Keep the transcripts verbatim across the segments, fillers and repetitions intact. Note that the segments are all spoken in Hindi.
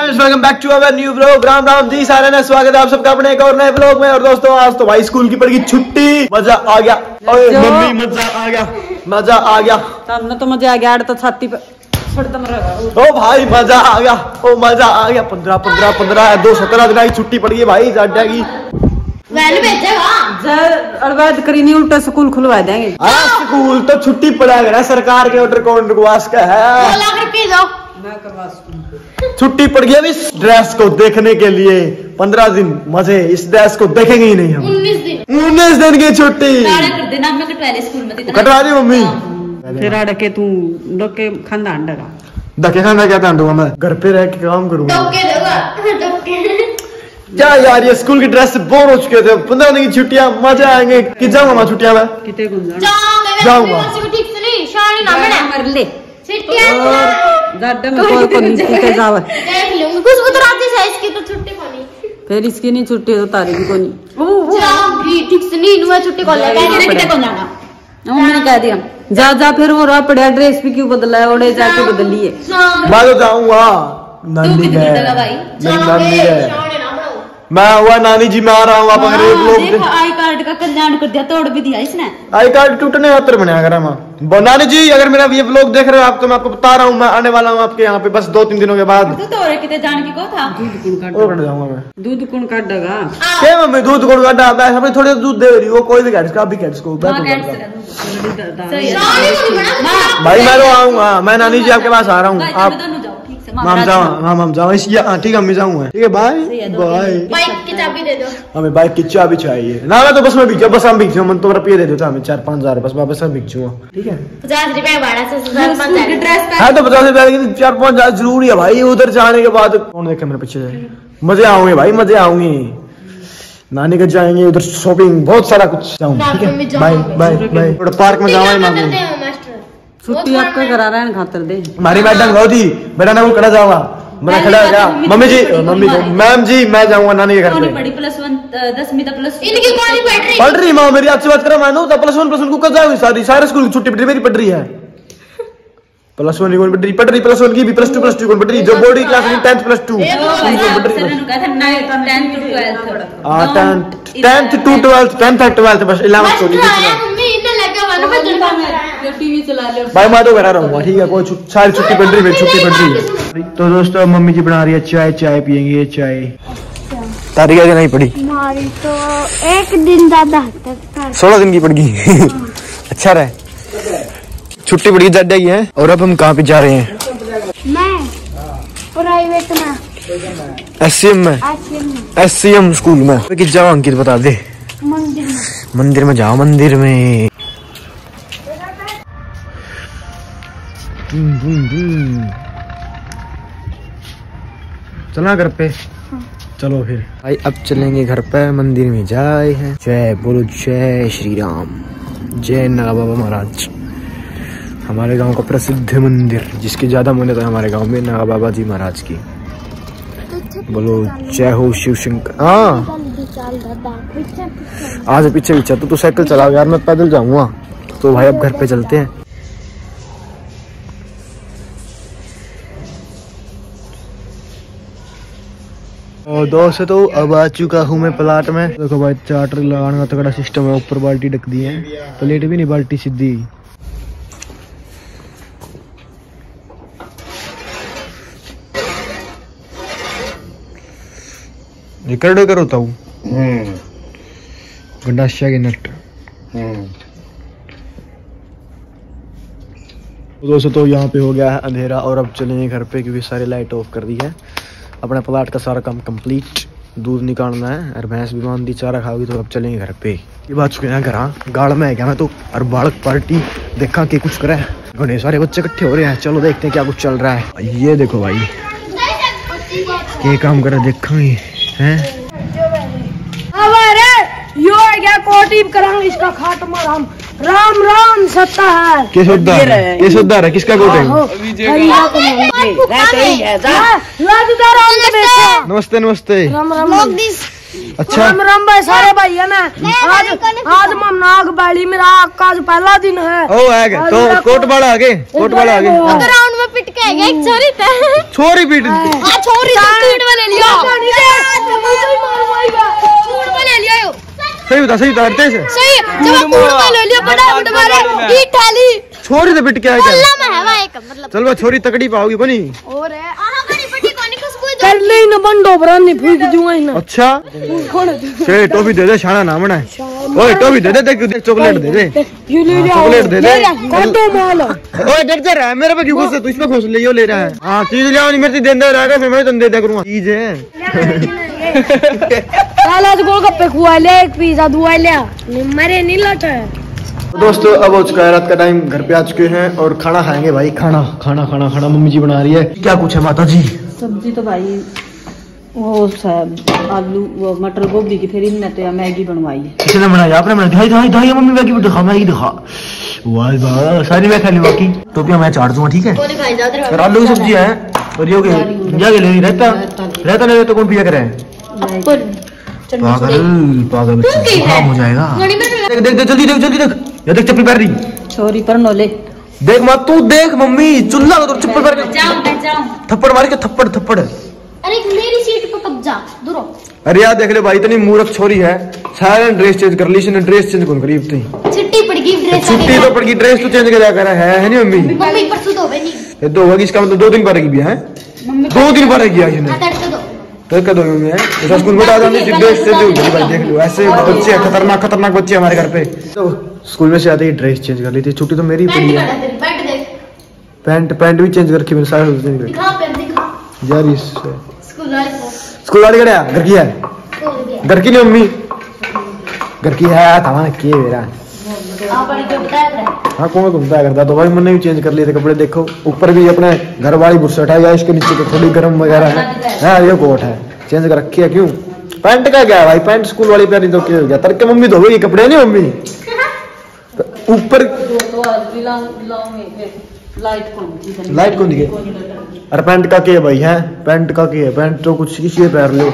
Friends, welcome back to our new vlog. Ram Ram ji सारे ने, स्वागत है आप सबका अपने एक और नए व्लॉग में। और दोस्तों, आज तो भाई स्कूल की पड़ेगी छुट्टी, मजा आ गया। ओए मम्मी, मजा आ गया, मजा आ गया। सामने तो मजा आ गया, तो छाती पे ओ भाई मजा आ गया, ओ मजा आ गया। पंद्रह पंद्रह पंद्रह दो सत्रह दिन की छुट्टी पड़ गई भाई जाड्या की। अड़वैध करी नहीं, उल्टा स्कूल खुलवा देंगे। स्कूल तो छुट्टी पड़ा सरकार के ऑर्डर कौन रुकवास का है। छुट्टी पड़ गई अभी इस ड्रेस को देखने के लिए। पंद्रह दिन मजे, इस ड्रेस को देखेंगे ही नहीं हम। उन्नीस दिन उन्नीस दिन की छुट्टी कटवा दी मम्मी। फिर अड़के तू डके खाना अंडा धक्के खाना क्या था मैं घर पे रह के काम करूंगा क्या यार। ये स्कूल की ड्रेस से बोर हो चुके थे। पंद्रह दिन की छुट्टियां, मजा आएंगे कि जाऊंगा मैं छुट्टियां में कितने जाऊंगा। फिर इसकी नहीं छुट्टी तो तारी भी कोनी मैंने कह दिया जा जा। फिर वो रहा पड़ा ड्रेस भी क्यों बदला है, ओढ़े जाके बदलिए। मैं तो जाऊंगा नानी में, मैं हुआ नानी जी में आ रहा हूँ। आप लोग आई कार्ड का कल्याण कर दिया, तोड़ भी दिया इसने। आई कार्ड टूटने खातर बनाया करा मैं। नानी जी अगर मेरा ये व्लॉग देख रहे हो आप, तो मैं आपको बता रहा हूँ मैं आने वाला हूँ आपके यहाँ पे बस दो तीन दिनों के बाद। कितने जान की को था दूध जाऊंगा मैं। दूध कौन काटेगा? क्या मम्मी दूध कौन काटा? मैं हमें थोड़े दूध दे रही, वो कोई भी कैट्स का भी कैट्स को भाई मैं तो आऊंगा। मैं नानी जी आपके पास आ रहा हूँ। आप माम जाओ, हाँ माम जाओ। ठीक है मैं जाऊंगा। ठीक है बाय बाय। बाइक की चाबी दे दो। हमें बाइक की चाबी चाहिए ना। मैं तो बस में बिक जाऊँ, बस हम बिक जाऊँ। मन तो रुपये दे दो हमें चार पाँच हजार, बस मैं बस में बिक जाऊँ। ठीक है पचास रुपए भाड़ा से हाँ तो पचास रुपए चार पाँच हजार जरूरी है भाई। उधर जाने के बाद कौन देखे मेरे पीछे जाए। मजे आऊंगे भाई, मजे आऊंगे। नानी के जाएंगे उधर, शॉपिंग बहुत सारा कुछ जाऊंगा। ठीक है बाय बाय बाय। थोड़ा पार्क में जाऊंगा। छुट्टी आपका करा रहे हैं खातर दे। हमारी मैडम गौदी बेटा ना वो खड़ा जाऊंगा। मैं खड़ा हो गया। Mummy ji, mummy ma'am ji मैं जाऊंगा नानी के घर पे। बड़ी प्लस वन दसवीं तक प्लस इनकी कौन पढ़ रही पढ़ रही माँ मेरी अच्छी बात करो। मानो तो प्लस वन प्लस वन को कब जाऊंगी सारी सारे स्कूल की छुट्टी मेरी पढ़ रही है। प्लस वन कौन पढ़ रही पढ़ रही प्लस वन की भी, प्लस टू प्लस टू कौन पढ़ रही जो बोर्ड की क्लास में tenth plus two tenth two twelfth tenth तक ट्वेल्थ बस इलेवंथ को टीवी चला ले भाई। मैं तो घर रहूंगा। ठीक है कोई सारी छुट्टी पड़ रही है, छुट्टी पड़ रही है। तो दोस्तों मम्मी जी बना रही है चाय, चाय पियेंगे चाय। तारीख आगे नहीं पड़ी हमारी तो एक दिन ज्यादा सोलह दिन की पड़ गई। अच्छा रहे, छुट्टी पड़ी ज्यादा ही है। और अब हम कहाँ पे जा रहे हैं? मैं प्राइवेट में एस सी एम में एस सी एम स्कूल में कि जाओ। अंकित बता दे। मंदिर में मंदिर में जाओ, मंदिर में। चलना घर पे। हाँ। चलो फिर भाई अब चलेंगे घर पे। मंदिर में जाए हैं। जय बोलो जय श्री राम, जय नागा बाबा महाराज। हमारे गांव का प्रसिद्ध मंदिर जिसकी ज्यादा मान्यता है हमारे गांव में, नागा बाबा जी महाराज की। बोलो जय हो शिव शंकर। हाँ आज पीछे पीछे तो तू साइकिल चला यार, मैं पैदल जाऊंगा। तो भाई अब घर पे चलते हैं। और दोस्त तो अब आ चुका हूँ मैं प्लाट में। देखो भाई चार्टर लगाने का तगड़ा सिस्टम है। ऊपर बाल्टी ढक दी है, प्लेट भी नहीं बाल्टी सीधी। रिकॉर्ड कर होता हूँ गंडाशिया के नट। दोस्तों तो यहाँ पे हो गया है अंधेरा और अब चलेंगे घर पे क्योंकि सारी लाइट ऑफ कर दी है। अपने प्लाट का सारा काम कंप्लीट। दूध निकालना है और भैंस भी बांध दी, चारा खाओगी। तो अब चलेंगे घर पे। ये बात चुके हैं घर गाड़ में है क्या मैं तो। और बालक पार्टी देखा कि कुछ करे, घने सारे बच्चे इकट्ठे हो रहे हैं। चलो देखते हैं क्या कुछ चल रहा है। ये देखो भाई ये काम करे देखेंगे हैं। यो क्या कोटी करांगे इसका खात्मा। राम राम राम सत्ता है। किस उद्धार है? किस उद्धार है? किसका कोट है? नमस्ते नमस्ते। राम राम अच्छा राम राम भाई सारे भाई है ना। आज आज नाग बाड़ी मेरा आज पहला दिन है। ओ आगे तो कोट वाला आगे, कोट वाला आगे ग्राउंड में पिट के एक छोरी थे छोरी पीट हां छोरी तो पीट में ले लिया छूट में ले लिया यो सही बता सही उतारते से सही जब कूड़ में ले लिया बड़ा उठ मारे ई ठाली छोरी से पिट के आया अल्लाह में है भाई मतलब चल वो छोरी तकड़ी पाओगी बनी और है आहा बड़ी पट्टी कोनी खुशबू कर ले न बंडो बरानी फूक दूंगा ही ना अच्छा से टॉफी दे दे शाना ना बना ओए टॉफी दे दे देख देख चॉकलेट दे दे यू ले लिया चॉकलेट दे दे काटो माल ओए डर जा रहा है मेरे पे क्यों घुस तू इसमें घुस ले यो ले रहा है हां चीज ले आओ नहीं मेरे दे दे रहेगा फिर मैं तुम दे दे करूंगा चीज है साला तो गोलगप्पे खुआ ले एक पिज्जा दुआ ले मरे नहीं लौटा है। दोस्तों अब हो चुका है रात का टाइम घर पे आ चुके हैं और खाना खाएंगे भाई खाना खाना खाना खाना मम्मी जी बना रही है क्या कुछ है माता जी सब्जी तो भाई वो सब आलू वो मटर गोभी की फिर इनने तो मैगी बनवाई है किसने बनाया आपने बनाई धाई धाई धाई मम्मी मैगी भी दिखा मैगी दिखा वाह वाह सारी मैं खा ली बाकी टोपियां मैं चाट दूंगा ठीक है और आलू की सब्जी है और ये क्या ले नहीं रहता रहता नहीं तो कौन पिया करे पागल पागल जुकाम हो जाएगा देख देख जल्दी देख जल्दी देख ये देख चप्पल पहन रही छोरी पर नोले देख मां तू देख मम्मी चुल्ला तो चप्पल पहन के थप्पड़ मार के थप्पड़ थप्पड़ अरे मेरी सीट पे कब्जा दूरो अरे यार देख ले भाई इतनी मूर्ख छोरी है सारे ड्रेस चेंज कर ली इसने ड्रेस चेंज कौन करी इतनी छुट्टी पड़ गई ड्रेस छुट्टी तो पड़ गई ड्रेस तो चेंज कर करा है है नहीं मम्मी मम्मी परसों तो नहीं ये दो होगी इसका मतलब दो दिन पर रहेगी भी है दो दिन पर रहेगी आज ने तो कर दो मम्मी है इस स्कूल में आ जाने ड्रेस चेंज हो गई भाई देख लो ऐसे बच्चे खतरनाक खतरनाक बच्चे हमारे घर पे तो स्कूल में से आते ही ड्रेस चेंज कर ली थी छुट्टी तो मेरी पड़ी है पैंट पैंट भी चेंज करके मेरे सारे चेंज कर यार इस स्कूल वाली कड़े घर की है घर की नहीं मम्मी घर की है थाना की मेरा हाँ कौन घूमता करता तो भाई मैंने भी चेंज कर लिए थे कपड़े देखो ऊपर भी अपने घर वाली बुरसट है या इसके नीचे तो थोड़ी गर्म वगैरह है हाँ ये कोट है चेंज कर रखी है क्यों पैंट का क्या है भाई पैंट स्कूल वाली पहनी तो क्या हो गया तरके मम्मी धोएगी कपड़े नहीं मम्मी ऊपर लाइट कौन दिखे अरे पैंट का क्या है भाई है पैंट का क्या है पैंट तो कुछ किसी पैर लो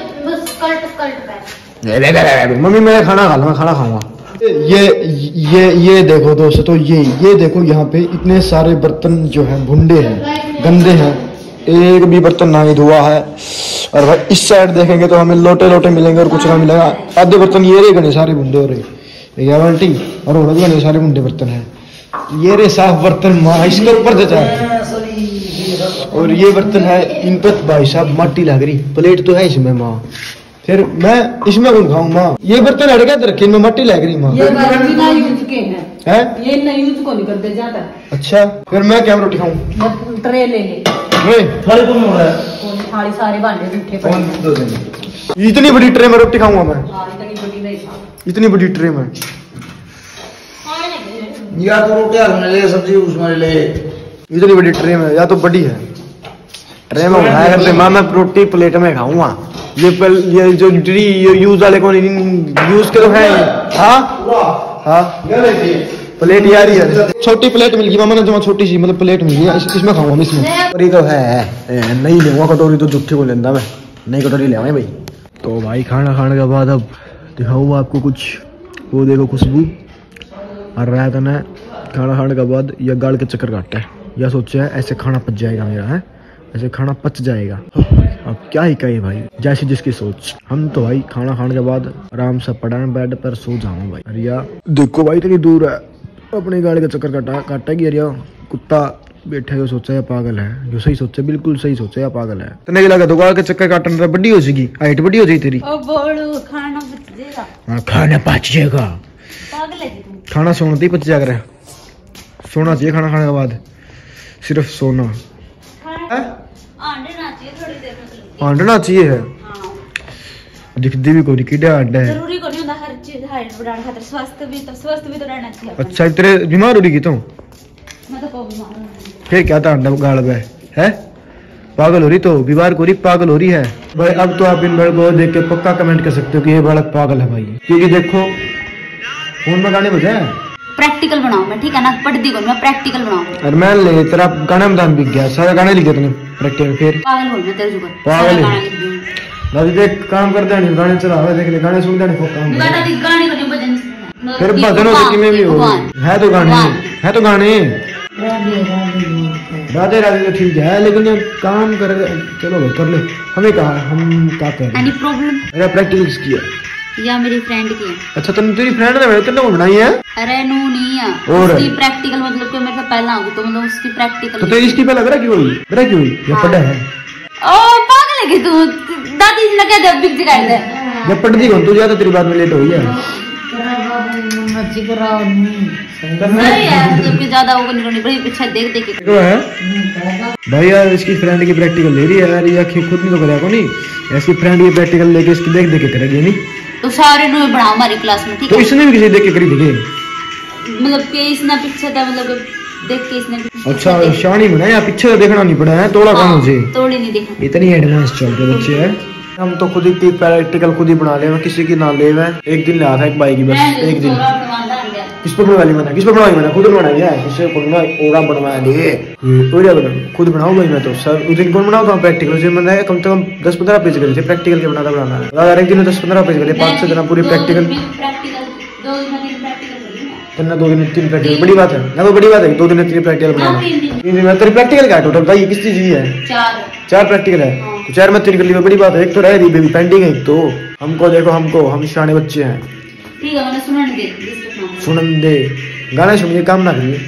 मम्मी मैं खाना खा लूंगा खाना खाऊंगा ये ये ये देखो दोस्तों ये ये देखो यहाँ पे इतने सारे बर्तन जो हैं भुंडे हैं गंदे हैं एक भी बर्तन नहीं धुआ है और भाई इस साइड देखेंगे तो हमें लोटे लोटे मिलेंगे और कुछ ना मिलेगा आधे बर्तन ये रे गने सारे भुंडे हो रहे बाल्टी और गने सारे भुंडे बर्तन है ये रे साफ बर्तन माँ इसके ऊपर देता है और ये बर्तन है इन पर भाई साहब मट्टी लग रही प्लेट तो है इसमें माँ फिर मैं इसमें कौन खाऊं माँ ये बर्तन हट गया रखे इनमें मट्टी लग रही माँ ये बिना यूज के हैं है ये नहीं यूज को नहीं करते ज्यादा अच्छा फिर मैं क्या रोटी खाऊं ट्रे ले ले थाली कौन हो रहा है थाली सारे भांडे जूठे पड़े इतनी बड़ी ट्रे में रोटी खाऊंगा मैं हां इतनी बड़ी नहीं खा इतनी बड़ी ट्रे में या तो रोटी आलू ले सब्जी उसमें ले इतनी बड़ी ट्रे में या तो बड़ी है ट्रे में उठाया करते माँ मैं रोटी प्लेट में खाऊंगा ये पल ये जो ट्री यूज वाले कौन यूज के तो है हाँ हाँ प्लेट यार ही है छोटी प्लेट मिल गई मामा ने जो छोटी सी मतलब प्लेट मिल गई इस, इसमें खाऊंगा मैं इसमें कटोरी तो है नहीं लूंगा कटोरी तो जुट्ठी को लेंदा मैं नई कटोरी ले आऊंगा भाई तो भाई खाना खाने के बाद अब दिखाऊंगा आपको कुछ वो देखो खुशबू और रहा था ना खाना खाने के बाद यह गाड़ के चक्कर काटता है या सोचा है ऐसे खाना पच जाएगा मेरा है ऐसे खाना पच जाएगा अब क्या ही कहे भाई जैसी जिसकी सोच हम तो भाई खाना खाने के बाद आराम से पड़ा है बेड पर सो जाऊं भाई अरिया देखो भाई इतनी दूर है अपनी गाड़ी का चक्कर काटा काटा कि अरिया कुत्ता बैठे हुए सोचा है पागल है जो सही सोचे बिल्कुल सही सोचे या पागल है तने लगा तो गाड़ के चक्कर काटने बड़ी हो जाएगी हाइट बड़ी हो जाएगी तेरी खाना बच जाएगा हाँ खाना पच जाएगा खाना सोना तो ही पच जाएगा सोना चाहिए खाना खाने के बाद सिर्फ सोना आंडना चाहिए है दिखती भी कोई किडा अंडा है जरूरी को नहीं होता हर चीज हाइट बढ़ाने खातिर स्वास्थ्य भी तो स्वस्थ भी तो रहना चाहिए अच्छा तेरे बीमार हो रही की तो मैं तो को बीमार हूं फिर क्या था अंडा गाड़ में है पागल हो रही तो बीमार को रही पागल हो रही है भाई अब तो आप इन बालक को देख के पक्का कमेंट कर सकते हो कि ये बालक पागल है भाई क्योंकि देखो फोन में गाने बजे प्रैक्टिकल बनाऊं मैं ठीक है ना पढ़ती को मैं प्रैक्टिकल बनाऊं और मैं ले तेरा गाना में दान बिक गया सारे गाने लिखे तूने प्रैक्टिकल फिर पागल बोल मैं तेरे जुगर पागल है दादी देख काम करते हैं गाने चला रहा देख ले गाने सुनते हैं काम गाना दी गाने को नहीं भजन फिर भजनों से किमें भी हो है तो गाने है तो गाने राधे राधे तो ठीक है, लेकिन ये काम कर चलो भाई कर ले, हमें कहा हम क्या कर रहे एनी प्रॉब्लम? मेरा प्रैक्टिकल किसकी है? या मेरी फ्रेंड की है। अच्छा तुम तेरी फ्रेंड ने मेरे तेरे को बनाई है? अरे नू नहीं है, और उसकी प्रैक्टिकल मतलब कि मेरे से पहला आऊँ तो मतलब उसकी प्रैक्टिकल। तो तेरी इसकी पहले मेरा क्यों हुई? मेरा क्यों हुई? ये पढ़ा है? ओ पागल है कि तू? दादी जी ने कह दे बिग दिखाई दे। जब पढ़ती कौन तू, ज्यादा तेरी बात में लेट हो गई है। नहीं यार जबकि ज्यादा होगा नहीं करनी बड़ी पीछे देख देख के क्या है भाई यार, इसकी फ्रेंड की प्रैक्टिकल ले रही है यार, ये खुद नहीं तो करेगा को नहीं, ऐसी फ्रेंड ये प्रैक्टिकल लेके इसकी देख देख के करेगी नहीं तो सारे नु बड़ा हमारी क्लास में। ठीक तो है, इसने भी किसी देख के करी थी मतलब कि इसने पीछे था, मतलब देख के इसने अच्छा शानी बनाया, पीछे तो देखना नहीं पड़ा है, थोड़ा काम से तोड़ी नहीं देखा। इतनी एडवांस चल रहे बच्चे हैं। हम तो खुद ही प्रैक्टिकल खुद ही बना ले, किसी की ना ले। एक दिन लाया था एक बाई की, बस एक दिन। किस पर बनवा ली मैंने? किस पर बनवाई मैंने? खुद बनाई है, किससे ओरा बनवाया नहीं, ओरा बना खुद बनाऊँ भाई मैं तो। सर उस दिन कौन बनाऊँ था प्रैक्टिकल? उस दिन मैंने कम से कम दस पंद्रह पेज करे थे प्रैक्टिकल के, बनाता बनाना यार। एक दिन दस पंद्रह पेज करे, पाँच छह दिन पूरी प्रैक्टिकल। करना दो दिन तीन प्रैक्टिकल बड़ी बात है ना, तो बड़ी बात है दो दिन तीन प्रैक्टिकल बनाना। तीन दिन में तेरी प्रैक्टिकल क्या टोटल बताइए, किस चीज की है? चार चार प्रैक्टिकल है तो चार में तीन कर ली, बड़ी बात है। एक तो रह रही बेबी पेंडिंग है, तो हमको देखो, हमको हम शाने बच्चे हैं। ठीक है मैंने सुनन दे, सुनन दे, गाना सुनिए, काम ना करिए।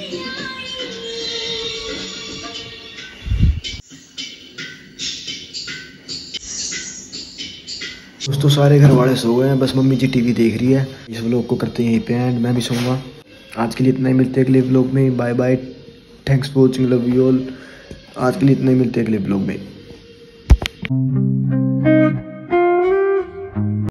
दोस्तों सारे घर वाले सो गए हैं, बस मम्मी जी टीवी देख रही है। इस व्लॉग को करते हैं यहीं पे एंड, मैं भी सोऊंगा। आज के लिए इतना ही, मिलते हैं अगले व्लॉग में। Bye bye, thanks for watching, love you all. आज के लिए इतना ही, मिलते हैं अगले व्लॉग में।